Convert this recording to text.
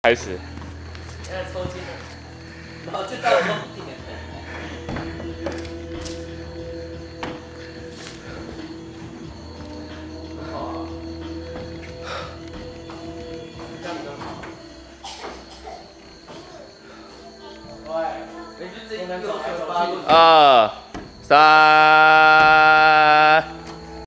开始。 现在抽筋了，然后就到终点。很好啊，这样比较好。喂，你就这一个手发过去。 2、3。